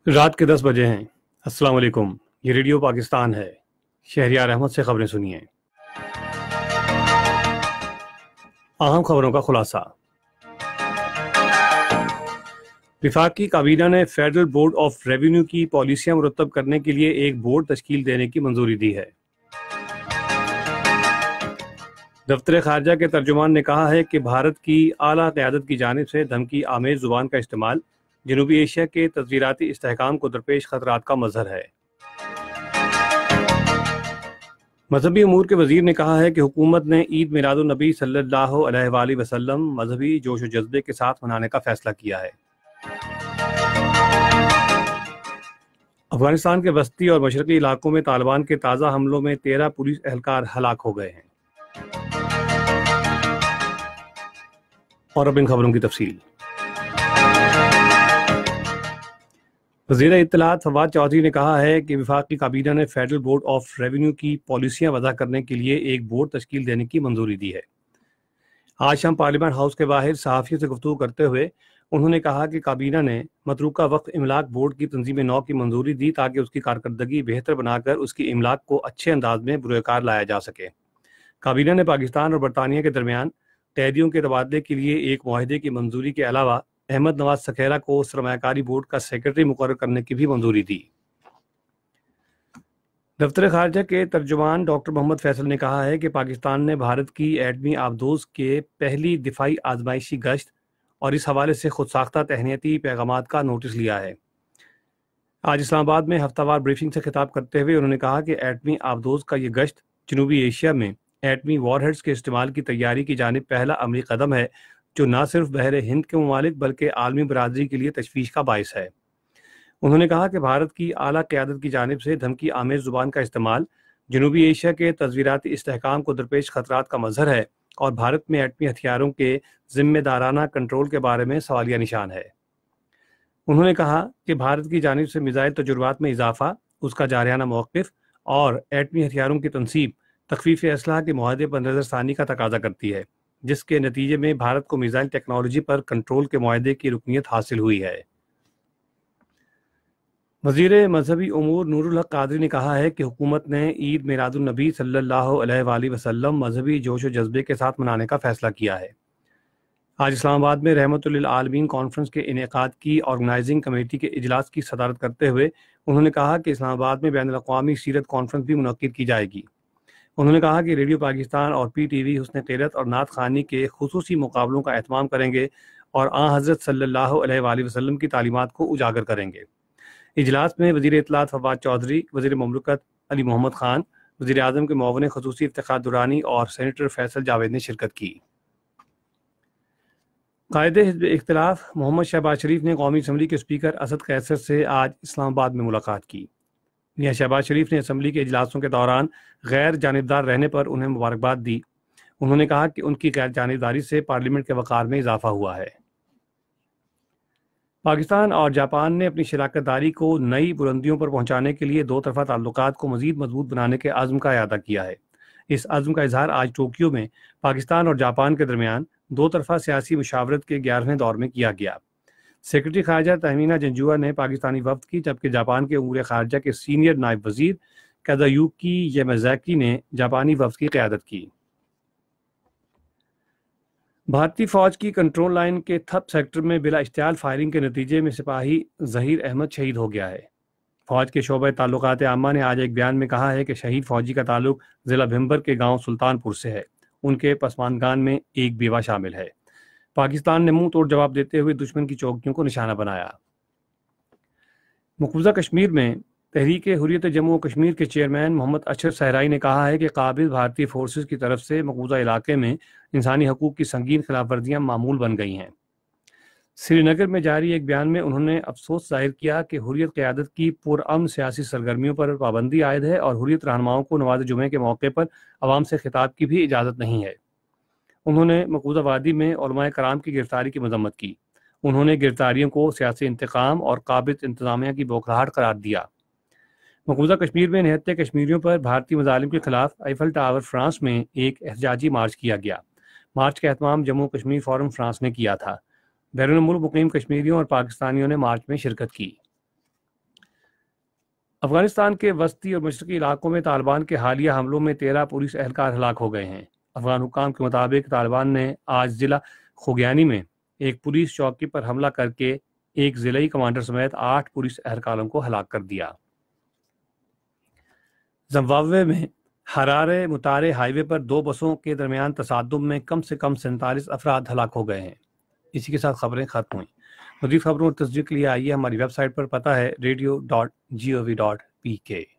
रात के 10 बजे हैं। अस्सलाम वालेकुम। ये रेडियो पाकिस्तान है। शहरियार अहमद से खबरें सुनिए। अहम खबरों का खुलासा। वफाकी काबीना ने फेडरल बोर्ड ऑफ रेवेन्यू की पॉलिसियां मुरतब करने के लिए एक बोर्ड तश्कील देने की मंजूरी दी है। दफ्तर खारजा के तर्जुमान ने कहा है कि भारत की आला क़यादत की जानिब से धमकी आमेज ज़ुबान का इस्तेमाल जनूबी एशिया के तज़वीराती इस्तेहकाम को दरपेश खतरात का मज़हर है। मजहबी अमूर के वज़ीर ने कहा है कि हुकूमत ने ईद मिलादुन नबी सल्लल्लाहु अलैहि वसल्लम मजहबी जोश व जज्बे के साथ मनाने का फैसला किया है। अफगानिस्तान के वस्ती और मशरक़ी इलाकों में तालिबान के ताज़ा हमलों में 13 पुलिस एहलकार हलाक हो गए हैं। और अब इन खबरों की तफसील। वज़ीर इत्तलात फवाद चौधरी ने कहा है कि वफाकी काबीना ने फेडरल बोर्ड ऑफ रेवेन्यू की पॉलिसियां वज़ा करने के लिए एक बोर्ड तश्कील देने की मंजूरी दी है। आज शाम पार्लियामेंट हाउस के बाहर सहाफ़ियों से गुफ्तगू करते हुए उन्होंने कहा कि काबीना ने मतरूका वक्त इमलाक बोर्ड की तंजीम नौ की मंजूरी दी ताकि उसकी कारकर्दगी बेहतर बनाकर उसकी इमलाक को अच्छे अंदाज में बुरोकार लाया जा सके। काबीना ने पाकिस्तान और बरतानिया के दरमियान कैदियों के तबादले के लिए एक मुआहदे की मंजूरी के अलावा अहमद नवाज सखेरा को सरमायाकारी बोर्ड का सेक्रेटरी मुकर्रर करने की भी मंजूरी दी। दफ्तर खारजा के तर्जुमान डॉक्टर मोहम्मद फैसल ने कहा है कि पाकिस्तान ने भारत की एटमी आबदोज के पहली दिफाई आजमाइशी गश्त और इस हवाले से खुद साख्ता तहनीती पैगामात का नोटिस लिया है। आज इस्लामाबाद में हफ्तावार ब्रीफिंग से खिताब करते हुए उन्होंने कहा कि एटमी आबदोज का ये गश्त जनूबी एशिया में एटमी वॉरहेड्स के इस्तेमाल की तैयारी की जानिब पहला अमली कदम है जो न सिर्फ बहरे हिंद के ममालिक बल्कि आलमी बरादरी के लिए तशवीश का बायस है। उन्होंने कहा कि भारत की आला क़यादत की जानिब से धमकी आमेज ज़ुबान का इस्तेमाल जनूबी एशिया के तज़वीराती इस्तेहकाम को दरपेश खतरात का मज़हर है और भारत में एटमी हथियारों के ज़िम्मेदाराना कंट्रोल के बारे में सवालिया निशान है। उन्होंने कहा कि भारत की जानिब से मिसाइल तजुर्बात में इजाफा, उसका जारियाना मौक़िफ़ और एटमी हथियारों की तनसीब तखफ़ीफ़ असलहा के मुआहदे पर नज़रसानी का तकाजा करती है, जिसके नतीजे में भारत को मिसाइल टेक्नोलॉजी पर कंट्रोल के मुआहदे की रुकनीत हासिल हुई है। वज़ीर मजहबी उमूर नूरुल हक कादरी ने कहा है कि हुकूमत ने ईद मिलादुन नबी सल्लल्लाहु अलैहि वसल्लम मजहबी जोश व जज्बे के साथ मनाने का फैसला किया है। आज इस्लामाबाद में रहमतुल्लिल आलमीन कॉन्फ्रेंस के इनेकाद की ऑर्गेनाइजिंग कमेटी के इजलास की सदारत करते हुए उन्होंने कहा कि इस्लामाबाद में बैनुल अक़वामी सीरत कॉन्फ्रेंस भी मुनक्किद की जाएगी। उन्होंने कहा कि रेडियो पाकिस्तान और PTV हुस्न क़ीरत और नात ख़ानी के खुसूसी मुकाबलों का एहतमाम करेंगे और हज़रत सल्लल्लाहु अलैहि वसल्लम की तालीमात को उजागर करेंगे। इजलास में वज़ीर इत्तलात फवाद चौधरी, वज़ीर ममलकत अली मोहम्मद ख़ान, वज़ीर आज़म के मुआविन ख़ुसूसी इफ्तिख़ार दुरानी और सेनेटर फैसल जावेद ने शिरकत की। कायदे हिज़्ब इख्तिलाफ मोहम्मद शहबाज शरीफ ने कौमी असम्बली के स्पीकर असद कैसर से आज इस्लामाबाद में मुलाकात की। मियां शहबाज शरीफ ने असम्बली के इजलासों के दौरान गैर जानिबदार रहने पर उन्हें मुबारकबाद दी। उन्होंने कहा कि उनकी गैर जानिबदारी से पार्लियामेंट के वक़ार में इजाफा हुआ है। पाकिस्तान और जापान ने अपनी शराकतदारी को नई बुलंदियों पर पहुंचाने के लिए दो तरफा ताल्लुकात को मज़ीद मजबूत बनाने के आज़म का इआदा किया है। इस अज़्म का इजहार आज टोक्यो में पाकिस्तान और जापान के दरमियान दो तरफा सियासी मुशावरत के 11वें दौर में किया गया। सेक्रेटरी खारजा तहमीना जंजुआ ने पाकिस्तानी वफ्द की, जबकि जापान के उमूर खारजा के सीनियर नायब वज़ीर काज़ुयुकी यामाज़ाकी ने जापानी वफ्द की क़यादत की। भारतीय फ़ौज की कंट्रोल लाइन के थप सेक्टर में बिला इश्तियाल फायरिंग के नतीजे में सिपाही ज़हीर अहमद शहीद हो गया है। फ़ौज के शोबे ताल्लुकात आमा ने आज एक बयान में कहा है कि शहीद फ़ौजी का ताल्लुक ज़िला भिम्बर के गाँव सुल्तानपुर से है। उनके पसमानगान में एक बेवा शामिल है। पाकिस्तान ने मुंह तोड़ जवाब देते हुए दुश्मन की चौकियों को निशाना बनाया। मकबूजा कश्मीर में तहरीक हुर्रियत जम्मू और कश्मीर के चेयरमैन मोहम्मद अशरफ सहराई ने कहा है कि काबिल भारतीय फोर्सेस की तरफ से मकबूजा इलाके में इंसानी हकूक़ की संगीन खिलाफ वर्जियाँ मामूल बन गई हैं। श्रीनगर में जारी एक बयान में उन्होंने अफसोस जाहिर किया कि हुर्रियत क़यादत की पुरअमन सियासी सरगर्मियों पर पाबंदी आयद है और हुर्रियत रहनुमाओं को नमाज जुमे के मौके पर अवाम से खिताब की भी इजाज़त नहीं है। उन्होंने मकबूजा वादी में उलमाए कराम की गिरफ्तारी की मजम्मत की। उन्होंने गिरफ्तारियों को सियासी इंतकाम और काबिज इंतजामिया की बौखलाहट करार दिया। मकबूजा कश्मीर में निहत्ते कश्मीरियों पर भारतीय मज़ालिम के खिलाफ आईफल टावर फ्रांस में एक एहतजाजी मार्च किया गया। मार्च का एहतमाम जम्मू कश्मीर फोरम फ्रांस ने किया था। बैरून मुल्क मुकीम कश्मीरियों और पाकिस्तानियों ने मार्च में शिरकत की। افغانستان کے وسطی اور مشرقی علاقوں میں طالبان کے حالیہ حملوں میں 13 پولیس اہلکار ہلاک ہو گئے ہیں۔ افغان حکام کے مطابق طالبان نے آج ضلع خوگیانی میں ایک پولیس چوکی پر حملہ کر کے ایک ضلعی کمانڈر سمیت 8 پولیس اہلکاروں کو ہلاک کر دیا۔ زمبابوے میں ہرارے متارے ہائی وے پر 2 بسوں کے درمیان تصادم میں کم سے کم 47 افراد ہلاک ہو گئے ہیں۔ اسی کے ساتھ خبریں ختم ہوئیں۔ مزید خبروں اور تصدیق کے لیے آئیے ہماری ویب سائٹ پر، پتہ ہے radio.gov.pk۔